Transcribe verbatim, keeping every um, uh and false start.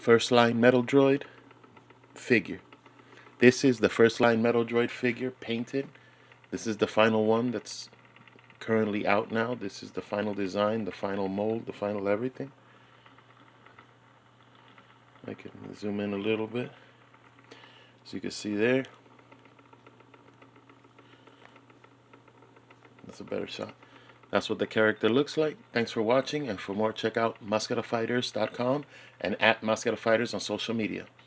First line Metal Droid figure. This is the first line Metal Droid figure painted. This is the final one that's currently out now. This is the final design, the final mold, the final everything. I can zoom in a little bit so you can see there. That's a better shot. That's what the character looks like. Thanks for watching, and for more check out mascara fighters dot com and at Mascara Fighters on social media.